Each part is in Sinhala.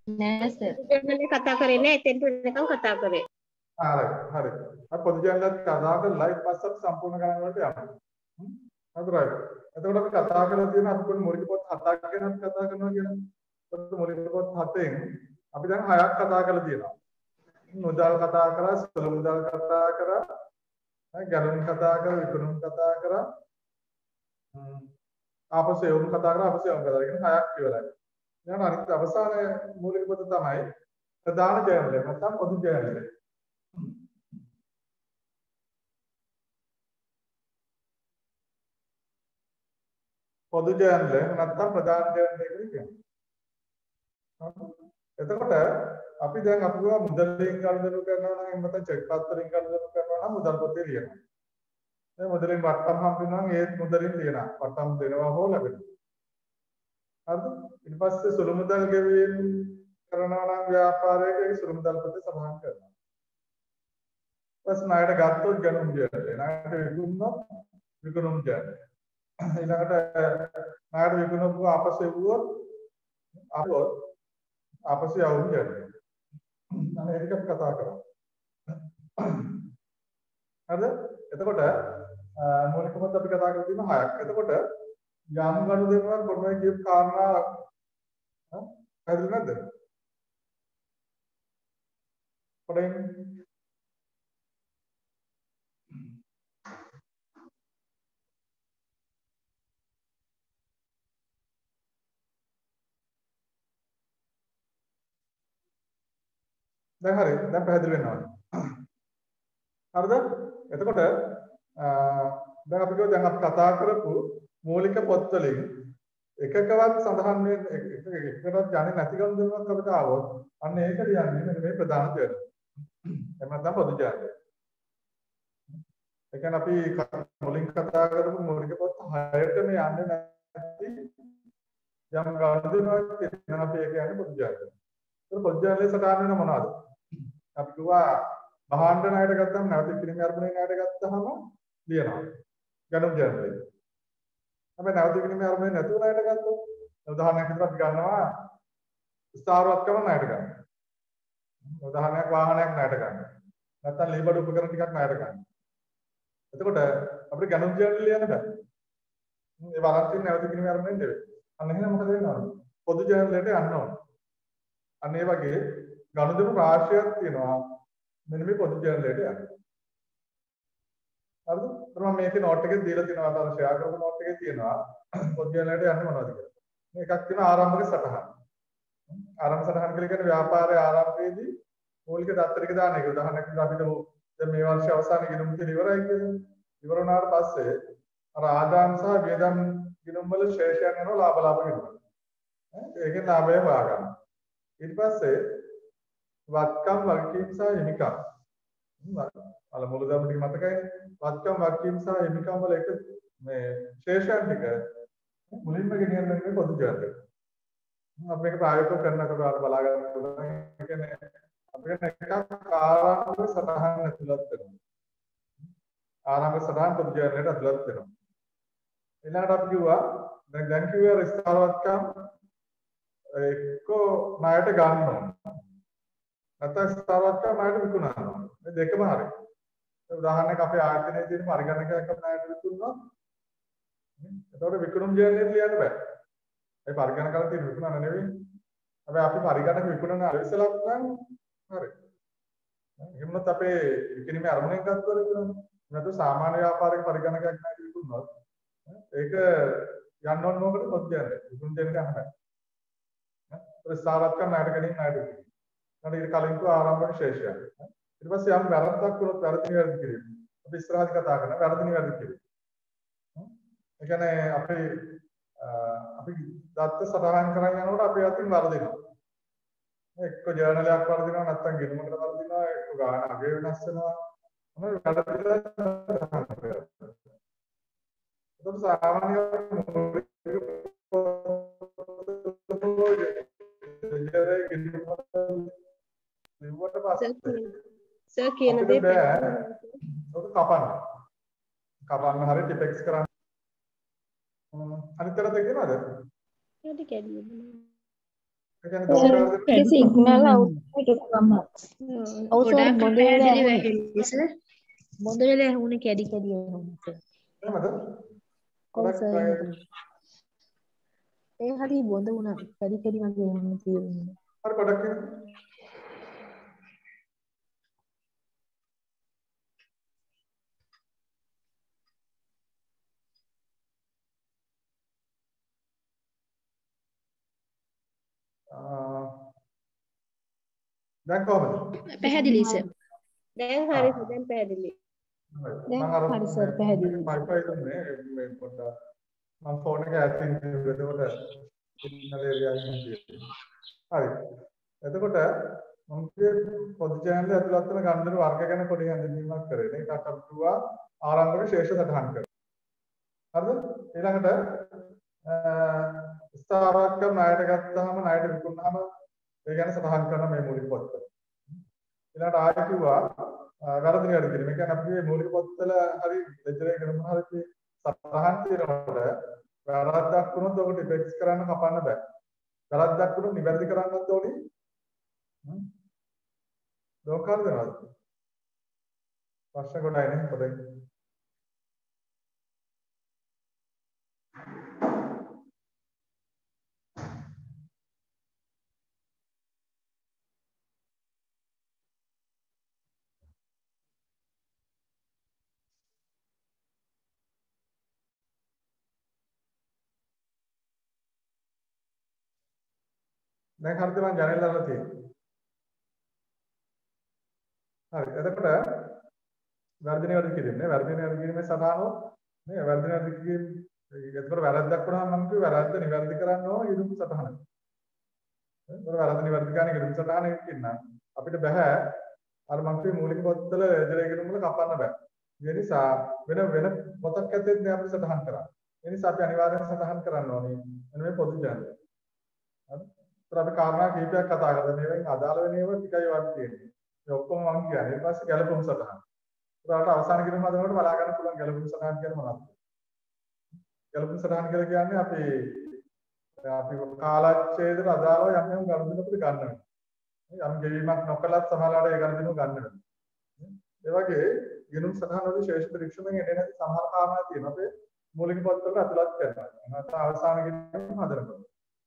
නෑ සර්. ජර්නල් කතා කරේ නෑ එතෙන්ට වෙනකන් කතා කරේ. හරි. අපි පොදු ජර්නල් කතා කරලා ඊට පස්සෙ සම්පූර්ණ ගණන් වලට යනවා. හරි. එතකොට අපි කතා කරලා තියෙන අපි කොහොමද මූලික පොත් 7ක් ගැන අපි කතා කරනවා කියලා. එතකොට මූලික පොත් 7න් අපි දැන් 6ක් කතා කරලා තියෙනවා. මුදල් කතා කරා, සුළු මුදල් කතා කරා, ගැලුම් කතා කරා, විකුණුම් කතා කරා, ආපසු එවුම් කතා කරා, ආපසු එවුම් කතා කරා කියන 6ක් ඉවරයි. දැන් අනිත් අවසාන මූලික පොත තමයි ප්‍රධාන ජර්නල් එක. නැත්නම් පොදු ජර්නල් එක. පොදු ජර්නල් එක නැත්නම් ප්‍රධාන ජර්නල් එක කියන්නේ. එතකොට අපි දැන් අපිව මුදලින් ගනුදෙනු කරනවා නම් එහෙම නැත්නම් චෙක් පත්‍රයෙන් ගනුදෙනු කරනවා නම් මුදල් පොතේ ලියනවා. දැන් මුදලින් වට්ටම් හම්බුනා නම් ඒත් මුදලින් ලියනවා. වට්ටම් දෙනවා හෝ ලැබෙනවා. හරිද? ඊට පස්සේ සුළු මුදල් ගෙවීම කරනවා නම් ව්‍යාපාරයක ඒ සුළු මුදල් පොතේ සඳහන් කරනවා. ඊපස්සේ ණයට ගත්තොත් ගණන් ජර්නල්. ණයට විකුණුනොත් විකුණුම් ජර්නල්. ඊළඟට ණයට විකුණුව ආපසු එවුවොත් ආපසු යවුම් ජර්නල්. අනේ ඒක අපි කතා කරමු. හරිද? එතකොට මූලික පොත් අපි කතා කරලා තියෙන 6ක්. එතකොට යම් ගනුදෙනුවක් කොහොමද කියපු කාරණා හරිද නැද්ද? පොඩ්ඩක් දැන් හරි දැන් පැහැදිලි වෙනවා. හරිද? එතකොට දැන් අපි දැන් අපි කතා කරපු මූලික පොත් වලින් එකකවත් සඳහන් වෙන්නේ එකකවත් යන්නේ නැති ගනුදෙනුවක් අපිට ආවොත් අන්න ඒක ලියන්නේ මෙන්න මේ ප්‍රධාන ජර්නල්. එහෙම නැත්නම් පොදු ජර්නල්. ඒ කියන්නේ අපි මුලින් කතා කරපු මූලික පොත් 6ටම යන්නේ නැති යම් ගනුදෙනුවක් තියෙනවා අපි ඒක යන්නේ පොදු ජර්නල්. ඒක පොදු ජර්නලේ සටහන් වෙන මොනවද? අපි කිව්වා භාණ්ඩ ණයට ගත්තාම නැවත කිරීමේ අරමුණේ ණයට ගත්තාම ලියනවා. ගණන් ජර්නල්. අපි නැවත කිරීමේ අරමුණේ නැතුව ණයට ගත්තොත් උදාහරණයක් විදිහට අපි ගන්නවා ස්ථාවරත්කම ණයට ගන්න. උදාහරණයක් වාහනයක් ණයට ගන්න. නැත්නම් ලීබඩ උපකරණ ටිකක් ණයට ගන්න. එතකොට අපිට ගණන් ජර්නල් ලියන්න බෑ. ඒ වරන්තින් නැවත කිරීමේ අරමුණෙන් නෙවෙයි. අන්න එහෙනම් මොකද වෙනවද? පොදු ජර්නල් එකට යන්න ඕන. අන්න ඒ වගේ ගනුදෙනු රාශියක් තියෙනවා. මෙන්න මේ පොදු ජර්නල් එකට යන්න. හරිද? මම මේකේ නෝට් එකේ දීලා තියෙනවා අර ෂෙයා කරපු නෝට් එකේ තියෙනවා පොදු ජර්නල් එකට යන්නේ මොනවද කියලා. මේකක් තියෙනවා ආරම්භක සටහන. ආරම්භ සටහන කියලා කියන්නේ ව්‍යාපාරයේ ආරම්භයේදී මූලික දත්තර ටික දාන එක. උදාහරණයක් විදිහට අපිට දැන් මේ වර්ෂය අවසානයේ ගිණුම් තියෙන ඉවරයි කියලා. ඉවර වුණාට පස්සේ අර ආදායම් සහ වියදම් ගිණුම් වල ශේෂයන් යනවා ලාභ ගිණුම්. ඒකෙන් ලාභය හොයාගන්න. ඊට පස්සේ වත්කම් වගකීම් සහ හිමිකම්. අල මුලදම ටික මතකයිනේ. වත්කම් වගකීම් සහ හිමිකම් වල එක මේ ශේෂයන් ටික මුලින්ම ගෙනියන්න මේ පොදු ජර්නල්. අපි මේක ප්‍රායෝගිකව කරනකොට අර බලා ගන්න පුළුවන්. ඒ කියන්නේ අපිට එකක් ආරම්භක සටහන් ඇතුළත් කරනවා. ආරම්භක සටහන් පොදු ජර්නලයට ඇතුළත් වෙනවා. ඊළඟට අපි කිව්වා දැන් කිව්වා ස්ථාවරත්කම් එක්කෝ ණයට ගන්න ඕන. නැත්නම් ස්ථාවරත්කම් ණයට විකුණන්න ඕන. මේ දෙකම හරි. උදාහරණයක් අපේ ආයතනයේ තියෙන පරිගණකයක් අපි ණයට විකුණනවා. එතකොට විකුණුම් ජර්නල් ලියන්න බෑ. ඒ පරිගණකවල තියෙන විකුණන නෙවෙයි. හැබැයි අපි පරිගණක විකුණන අවිසලක් නම් හරි. එහෙමනොත් අපේ විකිණීමේ අරමුණෙන් ගත්තොත් විකුණනවා. නැත්නම් සාමාන්‍ය ව්‍යාපාරික පරිගණකයක් ණයට විකුණනොත් ඒක යන්න ඕන මොකද පොත් ජර්නල්. විකුණුම් ජර්නල් ගන්න බෑ. ස්ථාවරත්කම් ණයට ගැනීම ණයට විකිණීම. ඊට කලින් කෝ ආරම්භක ශේෂය. ඊට පස්සේ යම් වැරද්දක් වුණොත් වැරදි නිවැරදි කිරීම. අපි ඉස්සරහදී කතා කරන වැරදි නිවැරදි කිරීම. ඒ කියන්නේ අපි දත්ත සටහන් කරන් යනකොට අපි අතින් වරදිනවා. එක්ක ජර්නලයක් වරදිනවා නැත්නම් ගිණුමකට වරදිනවා එක්ක ගාන අගය වෙනස් වෙනවා. මොනවද වැරදිලා සටහන් කරන්නේ. ඒක සාමාන්‍ය සර් කියන දේ ඔක කපන්න හරිය ටිපෙක්ස් කරන්න අනිත් පැත්තට කියනවාද? ඊට කැඩියෙන්නේ. ඒ කියන්නේ දෝංකාර දෙන්න ඒක සිග්නල් අවුට් එකක් ගන්න. ඔව් සර් ගොඩාක් බොඳ වෙලා පැහැදිලි ඇහුනේ. වැහෙන්නේ සර්. බොඳ වෙලා ඇහුනේ කැඩි කැඩි ඇහුනේ සර්. එහෙමද? ඔව් ගොඩක් සර් ඒ හරි බොඳ වුණා. කැඩි කැඩි වගේ එන්නේ තියෙන්නේ. හරි ගොඩක් කියන්නේ. දැන් කොහමද? පැහැදිලි සර්. දැන් හරි සර් දැන් පැහැදිලි. දැන් හරි සර් පැහැදිලි. Wi-Fi දුන්නේ මේ පොඩ්ඩක් මම ෆෝන් එක ඇතින් එතකොට සිග්නල් ඒරියා එකකින් තියෙනවා. හරි. එතකොට මම පොදු channel එක ඇතුළත් වෙන ගණ්ඩන වර්ග ගැන පොඩි හැඳින්වීමක් කරේ. මේක අපි කිව්වා ආරම්භක ශේෂ සටහන් කරනවා. හරිද? ඊළඟට ස්ථාවරක්‍රම ණයට ගත්තාම ණයට විකුණුනහම ඒ ගැන සටහන් කරන මේ මූලික පොත්වල. ඊළඟට ආයෙ කිව්වා වැරදි නිවැරදි කියන. මේ කියන්නේ අපි මේ මූලික පොත්වල හරි ලෙජරේ කරන හරි සටහන් තියෙනකොට වැරද්දක් වුණොත් ඔකට ඉෆෙක්ට්ස් කරන්න කපන්න බෑ. වැරද්දක් වුණොත් නිවැරදි කරන්නත් ඕනේ. දෝකාර දෙනවද? ප්‍රශ්න කොටයි නේ පොතේ. දැන් හරියට මම ජනෙල් දාලා තියෙනවා. හරි. එතකොට වර්ධනය වැඩි කිරීම වර්ධනය වැඩි කිරීමේ සටහනෝ නේ වර්ධනය වැඩි කිරීම එතකොට වැරද්දක් වුණාම මම කිව්වේ වැරද්ද නිවැරදි කරන්න ඕන ඉදුම් සටහන. එතකොට වැරද්ද නිවැරදි කරන්න ඉදුම් සටහනක් කියන්න අපිට බෑ අර මම කිව්වේ මූලික පොත්වල රෙජරේ ඉදුම් වල කපන්න බෑ. ඒ නිසා වෙන පොතක් ඇතුලේ නේ අපිට සටහන් කරන්න. ඒ නිසා අපි අනිවාර්යයෙන් සටහන් කරන්න ඕනේ. එන්න මේ පොදු ජනරය. හරි. ඒතර අපි කාරණා කීපයක් කතා කරලා මේවෙන් අදාළ වෙන ඒවා ටිකයි වත් තියෙන්නේ. මේ ඔක්කොම මම කියන්නේ ඊට පස්සේ ගැළපුම් සටහන්. ඒකට අවසාන කිරීම හදනකොට බලා ගන්න පුළුවන් ගැළපුම් සටහන් කියන්නේ මොනවද? ගැළපුම් සටහන් කියලා කියන්නේ අපි කාලච්ඡේදයට අදාළව යම් යම් ගණන් අපිට ගන්න වෙනවා. යම් ගෙවීමක් නොකලත් සමහරවිට ඒ ගණන් ගන්න වෙනවා. ඒ වගේ ගිණුම් සටහන් වල ශේෂ පරීක්ෂණයෙන් එන්නේ නැති සමහර කාරණා තියෙනවා. අපේ මූලික පොත්වල ඇතුළත් කරනවා. නැත්නම් අවසාන කිරීම හදනකොට.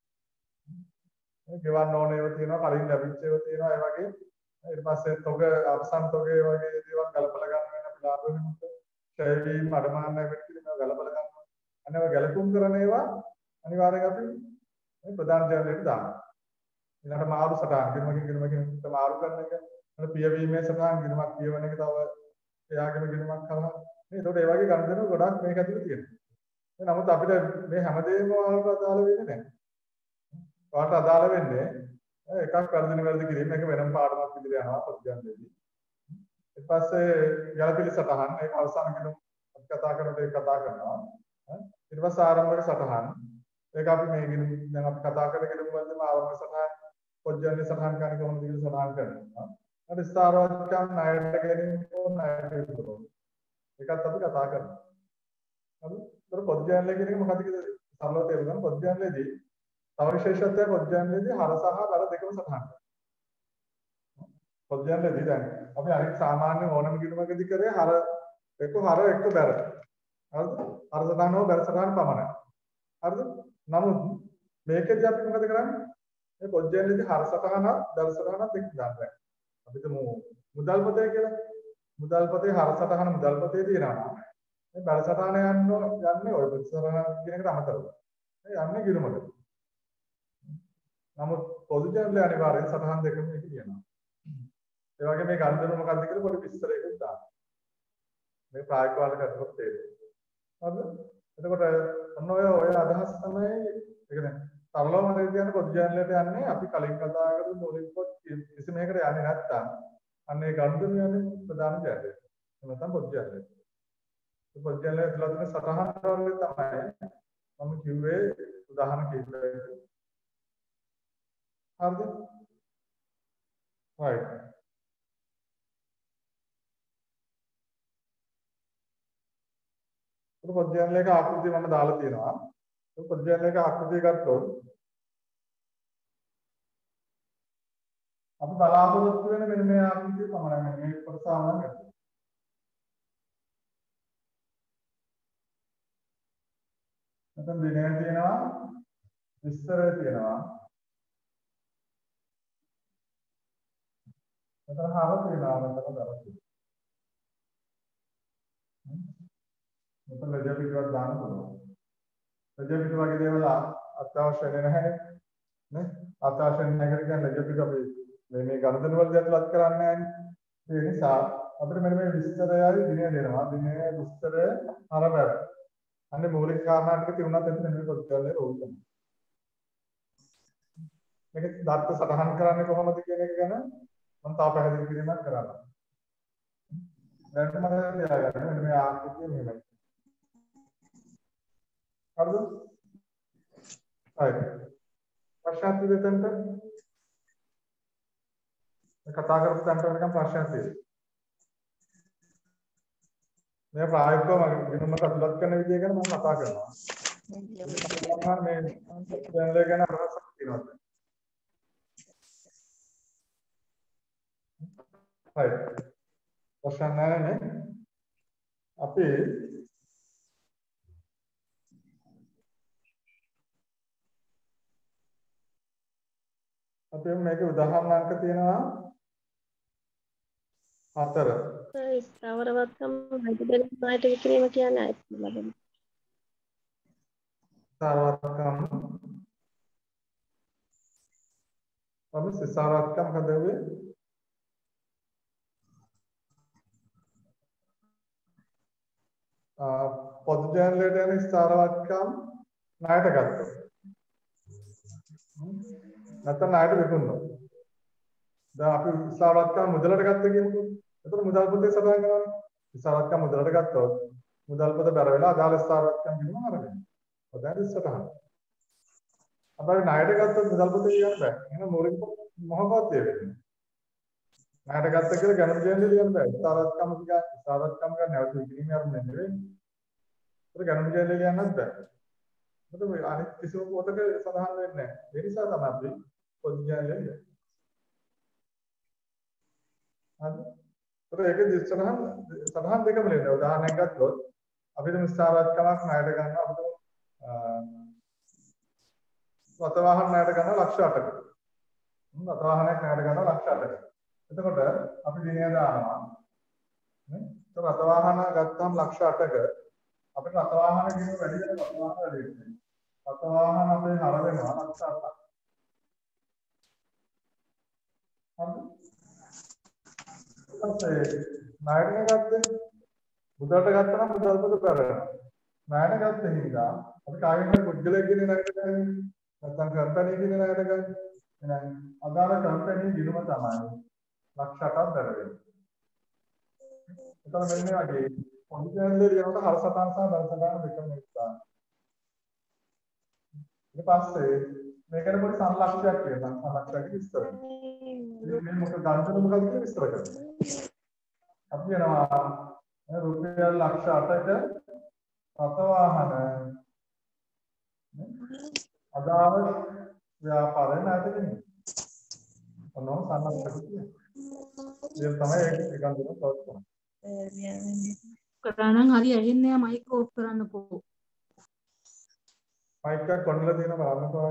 ගෙවන්න ඕන ඒවා තියෙනවා, කලින් ලැබිච්ච ඒවා තියෙනවා, ඒ වගේ ඊට පස්සේ තොග අවසන් තොගේ වගේ දේවල් ගලපලා ගන්න වෙන අපි ලාභ වෙනකොට ෂෙයර් අඩමාන වෙන කිරීම ගලපලා ගන්නවා. අනේ ගැලපුම් කරන ඒවා අනිවාර්යෙන් අපි මේ ප්‍රධාන ජනරේට දානවා. ඊළඟට මාරු සටහන් ගිණුමකින් මාරු කරන එක. ඊළඟ පියවීමේ සටහන් ගිණුමක් පියවන එක තව එයාගේම ගිණුමක් කරනවා. මේ ඒකට ඒ වගේ ගණන් දෙන ගොඩක් මේක ඇතුලේ තියෙනවා. නමුත් අපිට මේ හැමදේම වලට අදාළ වෙන්නේ නැහැ. වාට අදාළ වෙන්නේ එකක් වර්ධන කිරීම එක වෙනම පාඩමක් විදිහට යනවා පොත්ජන්දේදී. ඊට පස්සේ ගැළපිලි සටහන් ඒක අවසාන කිරීම අපි කතා කරනකොට ඒක කතා කරනවා. ඊට පස්සේ ආරම්භක සටහන් ඒක අපි මේ දැන් අපි කතා කරගෙන ඉඳන් ආරම්භක සටහන් පොත්ජන්දේ සටහන් කරන කොහොමද කියලා සටහන් කරනවා. ඊට ස්ථාරවත්කම් ණයට ගැනීම ණයට විකුණුම. ඒකත් අපි කතා කරනවා. හරි? ඒතර පොත්ජන්දේ කියන එක මොකක්ද කියලා සරලව තේරුම් ගන්න පොත්ජන්දේදී තව විශේෂත්වයක් පොත්ජන්දේදී හර සහ බර දෙකම සටහන් කරනවා. පොත්ජන්දේදී දැන් අපි අනිත් සාමාන්‍ය ඕනම ගිණුමකදී කරේ හර එක්ක බර. හරිද? හර සටහන හෝ බර සටහන පමණයි. හරිද? නමුත් මේකදී අපි මොකද කරන්නේ? මේ පොත්ජන්දේදී හර සටහනක් බර සටහනක් එක්ක දාන්න. අපි තුමු මුදල් පොතේ කියලා. මුදල් පොතේ හර සටහන මුදල් පොතේ තියෙනවා. මේ බර සටහන යන්නේ ඔය ප්‍රතිසරණ කියන එකට අමතරව. ඒ යන්නේ ගිණුමකට. නමුත් පොදු ජනරේ අනිවාර්යෙන් සටහන් දෙකම එක කියනවා. ඒ වගේ මේ ගණන් දෙන මොකක්ද කියලා පොඩි විස්තරයකට දාන්න. මේ ප්‍රායෝගික වල කරනකොට තේරෙනවා. හරිද? එතකොට ඔන්න ඔය අදහස් තමයි ඒක දැන් සරලවම කියන්නේ පොදු ජනරේට යන්නේ අපි කලින් කතා කරපු මූලික පොත් කිසිම එකකට යන්නේ නැත්තම් අන්න ඒ ගණන් දෙන යන්නේ ප්‍රධාන ජනරේ. එහෙම නැත්නම් පොදු ජනරේ. ඒ පොදු ජනරේ තුල තියෙන සටහන් වල තමයි මම කිව්වේ උදාහරණ කිහිපයක්. හරිද? right. පොත්ජනලයක ආකෘතිය මම දාලා තියෙනවා. පොත්ජනලයක ආකෘතිය ගත්තොත් අපි බලාපොරොත්තු වෙන මෙන්න මේ ආකෘතිය පමණයි මේ කොටස ආවම ගන්න. නැත්නම් දිනය තියෙනවා විස්තරය තියෙනවා. නැත්නම් හර තියෙනවා නැත්නම් දරස් තියෙනවා. නැත්නම් ලැජ්ජා පිටුවක් දාන්න පුළුවන්. ලැජ්ජා පිටුව වගේ දේවල් අත්‍යවශ්‍ය නැහැ නේ. අත්‍යවශ්‍ය නැහැ කියන්නේ ලැජ්ජා පිටුව අපි මේ ගණදන වල දැක්ලත් කරන්නේ නැහැ. ඒ නිසා අපිට මෙන්න මේ විස්තරයයි දිනය දෙනවා. දිනය විස්තරය හරබර. අන්නේ මූලික කාරණා ටික තියුණාත් එතන මේ පොත්වල රෝල් කරනවා. මේක දත්ත සටහන් කරන්නේ කොහොමද කියන එක ගැන මම තාම පැහැදිලි කිරීමක් කරනවා. දැන් මම තියාගන්න මෙන්න මේ ආකෘතිය මෙහෙමයි. හරිද? හරි. ප්‍රශ්න දෙතන්ට කතා කරපු තැනට වෙනකම් ප්‍රශ්න තියෙනවා. මේ ප්‍රායෝගිකව ගිණුමට අතුලත් කරන විදිය ගැන මම කතා කරනවා. මේ channel එක ගැන අදහසක් තියෙනවද? හරි. ප්‍රශ්න නැහැ නේ. අපි මේකේ උදාහරණ අංක තියෙනවා 4. ස්ථාවරවත්කම මැදබෙල මායට විකිරීම කියන්නේ ආයත ලබන. ස්ථාවරවත්කම අපි ස්ථාවරවත්කම හදන්නේ පොදු ජනලයට යන ස්ථාවරවත්කම් ණයට ගත්තොත්. නැත්නම් ණයට විකුණනවා. දැන් අපි ස්ථාවරවත්කම් මුදලට ගත්ත කියමුකෝ. එතකොට මුදල් පොතේ සඳහන් කරනවා. ස්ථාවරවත්කම් මුදලට ගත්තොත් මුදල් පොත බැර වෙලා අදාළ ස්ථාවරවත්කම් ගිණුම අරගෙන. ඔතන ඉස්සරහට. අපේ ණයට ගත්තොත් මුදල් පොතේ කියන්න බෑ. එහෙනම් මූලික මොහොතවත් වෙන්නේ. ණයට ගත්ත කියලා ගණන් දෙන්නේ ලියන්න බෑ. ස්ථාවරවත්කම ගන්න නැවත විකිරීම ආරම්භ නෙවෙයි. ඒක ගණන් දෙන්නේ ලියන්නත් බෑ. මොකද මේ අනිත් කිසිම පොතක සඳහන් වෙන්නේ නැහැ. ඒ නිසා තමයි අපි පොදු ජනලය ලියන්නේ. හරි. ඒකේ සඳහන් දෙකම ලියන්න. උදාහරණයක් ගත්තොත් අපිට ස්ථාවරවත්කමක් ණයට ගන්න අපිට රතවාහන ණයට ගන්න ලක්ෂ 8ක. රතවාහනයක් ණයට ගන්න ලක්ෂ 8ක. එතකොට අපි දිනය දානවා. නේ? ඒක රතවාහන ගත්තාම ලක්ෂ 8ක අපිට රතවාහන ගිණුම වැඩි වෙන රතවාහන වැඩි වෙනවා. රතවාහන අපේ හර වෙනවා ලක්ෂ 8ක්. හරිද? ණයට ගත්තේ මුදලට ගත්තා නම් මුදල් පොත කරනවා. ණයට ගත්තේ හින්දා අපි කාගෙන් හරි පුද්ගලයෙක් ගෙන ණයට ගන්නේ. නැත්නම් කම්පැනි ගෙන ණයට ගන්නේ. එහෙනම් අදාළ කම්පැනි ගිණුම තමයි ලක්ෂ 8ක් දර වෙන්නේ. එතන මෙන්න වගේ පොඩි ජනලේ ලියනකොට හර සටහන් සහ දර සටහන් දෙකම ඉස්සා. ඊට පස්සේ මේකට පොඩි සංලක්ෂයක් කියනවා. සංලක්ෂයක් විස්තර. මේ මොකද ගණන් මොකක්ද කියලා විස්තර කරනවා. අපි යනවා රුපියල් ලක්ෂ 8ක රතවාහන අදාළ ව්‍යාපාරය නැතිනේ. ඔන්නෝ සංලක්ෂයක් කියනවා. ඒක තමයි ඒක ගන්න දෙන තවත්. කරානම් හරි ඇහෙන්නේ නැහැ මයික් ඕෆ් කරන්නකෝ. මයික් එක කොණ්ඩල දෙන බලන්නකෝ.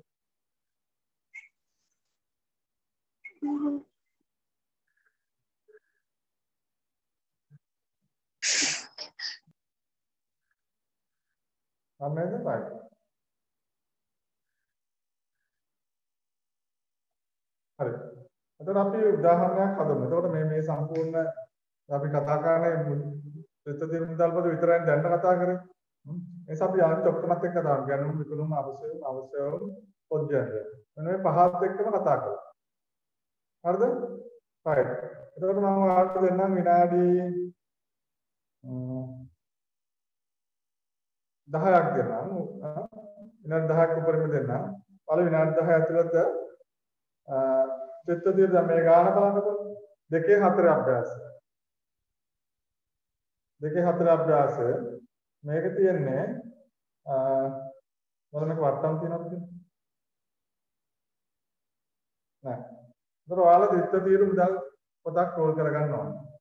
අන්නේද බයි. හරි. එතකොට අපි උදාහරණයක් හදමු. එතකොට මේ සම්පූර්ණ අපි කතා කරන්නේ ප්‍රතිදින මුදල් පොත විතරයි දැන් කතා කරේ. එනිසා අපි අනිත් ඔක්කොමත් එක්ක කතා කරමු. ගැනීම විකුණුම අවශ්‍ය පොත්ජනය. මෙන්න මේ පහත් එක්කම කතා කරමු. හරිද? right. එතකොට මම ඔයාලට දෙන්නම් විනාඩි 10ක් දෙන්නම්. විනාඩි 10ක් උඩරිම දෙන්නම්. පළවෙනි විනාඩි 10 ඇතුළත චිත්තදිය දැන් මේ ගාන බලන්නකො. 2-4 අභ්‍යාසය. 2-4 අභ්‍යාසය මේක තියෙන්නේ මොන මේක වට්ටම් තියෙනවද නෑ ඒතර ඔයාලා විත්ත තීරු මුදල් පොතක් රෝල් කරගන්න ඕනේ.